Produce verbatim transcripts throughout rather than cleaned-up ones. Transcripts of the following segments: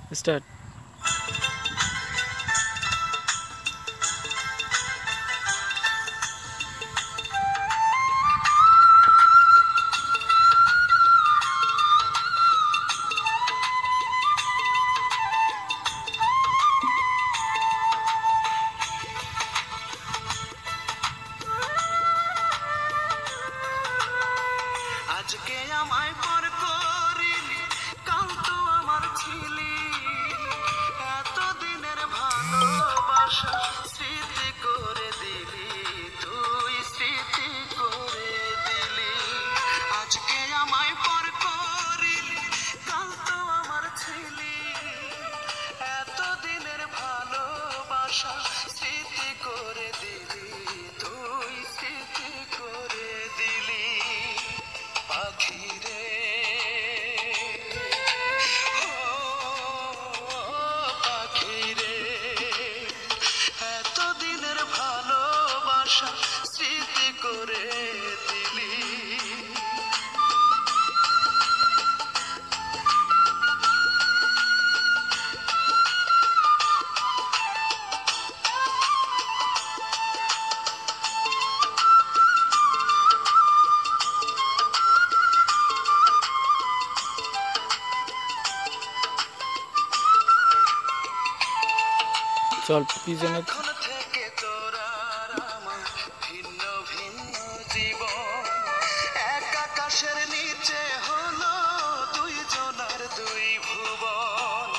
Start. আজকে আমায় পর করিলি, কাল তো আমার ছিলি, এতদিনের ভালোবাসা স্মৃতি করে দিলি, তুই স্মৃতি করে দিলি। আজকে আমায় পর করিলি, কাল তো আমার ছিলি, এতদিনের ভালোবাসা স্মৃতি করে দিলি, তুই স্মৃতি করে দিলি। পাখিরে ও পাখিরে, এতদিনের ভালোবাসা স্মৃতি করে দিলি। চল পিছনে। এখন থেকে তোর আর আমার ভিন্ন ভিন্ন জীবন, এক আকাশের নিচে হলো দুই জনার দুই ভুবন।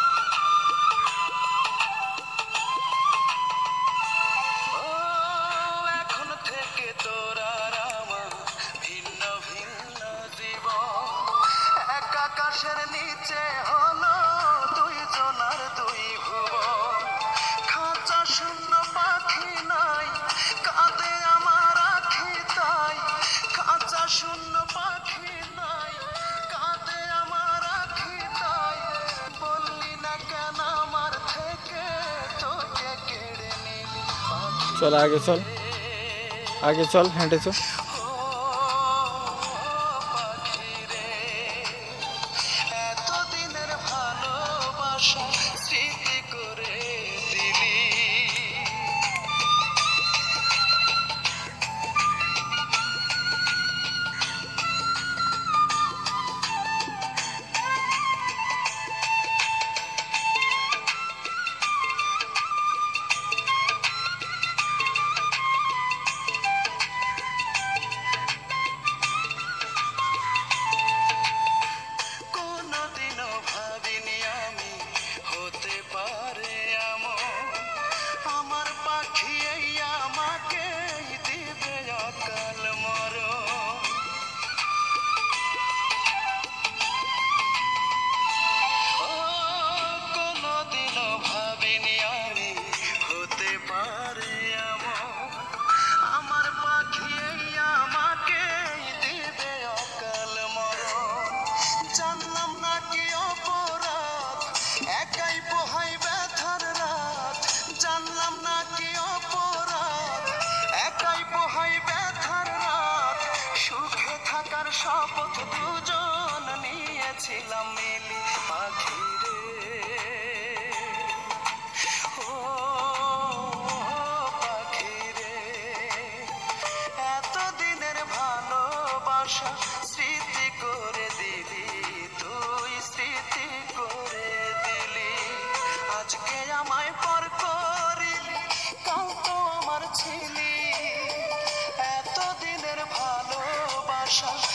ও এখন থেকে তোর আর আমার ভিন্ন ভিন্ন জীবন, এক আকাশের নিচে হলো দুই জনার দুই ভুবন। খাঁচা শূন্য পাখি নাই, কাঁদে আমার আখি তাই, খাঁচা শূন্য পাখি নাই, কাঁদে আমার আখি তাই। বললি না কেন আমার থেকে তোকে কেড়ে নিলি পাখি। চল আগে চল, আগে চল, হেঁটে চল। ও পাখিরে, এতদিনের ভালোবাসা স্মৃতি করে দিলি। কোনদিনও ভাবিনি আমি হতে পারে এমন, আমার পাখি এই আমাকে দিবে অকাল মরণ। ও কোনদিনও ভাবিনি আমি হতে পারে এমন, আমার পাখি এই আমাকে দিবে অকাল মরণ। জানলাম না কি অপরাধ, একাই পোহাই ব্যথার রাত, জানলাম না কি অপরাধ, একাই পোহাই ব্যথার রাত। সুখে থাকার শপথ দুজন নিয়েছিলাম মিলি পাখিরে। ও পাখিরে, এতদিনের ভালোবাসা স্মৃতি করে দিলি, তুই স্মৃতি করে দিলি। আজকে আমায় পর করিলি, কাল তো আমার ছিলি, এতদিনের ভালোবাসা